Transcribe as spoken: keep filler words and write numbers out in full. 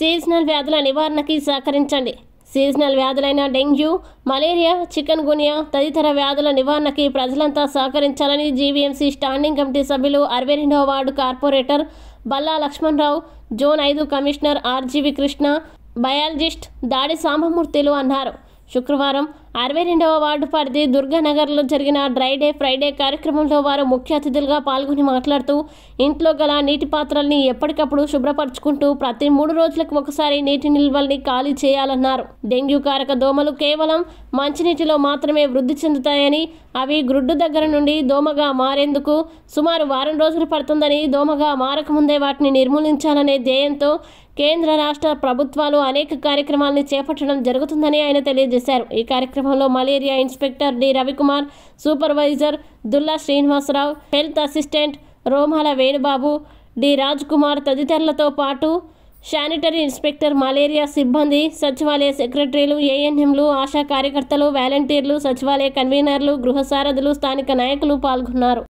Seasonal వ్యాధుల నివారణకి సహకరించండి. సీజనల్ వ్యాధులైన డెంగ్యూ, మలేరియా, చికెన్ గునియా తదితర వ్యాధుల నివారణకి ప్రజలంతా సహకరించాలని జీవీఎంసీ స్టాండింగ్ కమిటీ సభ్యులు అరవై రెండవ ward corporator Balla Lakshmanarao, zone ఐదు commissioner RGV Krishna, biologist Dadi సాంబమూర్తిలు అన్నారు. శుక్రవారం అరవై రెండవ వార్డు పరిధి దుర్గానగర్లో జరిగిన డ్రై డే ఫ్రైడే కార్యక్రమంలో వారు ముఖ్య అతిథులుగా పాల్గొని మాట్లాడుతూ ఇంట్లో గల నీటి పాత్రల్ని ఎప్పటికప్పుడు శుభ్రపరచుకుంటూ ప్రతి మూడు రోజులకు ఒకసారి నీటి నిల్వల్ని ఖాళీ చేయాలన్నారు. డెంగ్యూ కారక దోమలు కేవలం మంచినీటిలో మాత్రమే వృద్ధి చెందుతాయని, అవి గ్రుడ్డు దగ్గర నుండి దోమగా మారేందుకు సుమారు వారం రోజులు పడుతుందని, దోమగా మారకముందే వాటిని నిర్మూలించాలనే ధ్యేయంతో కేంద్ర రాష్ట్ర ప్రభుత్వాలు అనేక కార్యక్రమాలను చేపట్టడం జరుగుతుందని ఆయన తెలియజేశారు. ఈ కార్యక్రమంలో malaria inspector D Ravikumar, supervisor Dulla Srinivasarao, health assistant Romala Venubabu, D Raj Kumar తదితరులతో పాటు శానిటరీ ఇన్స్పెక్టర్, మలేరియా సిబ్బంది, సచివాలయ సెక్రటరీలు, ఏఎన్ఎంలు, ఆశా కార్యకర్తలు, వాలంటీర్లు, సచివాలయ కన్వీనర్లు, గృహ సారథులు, స్థానిక నాయకులు పాల్గొన్నారు.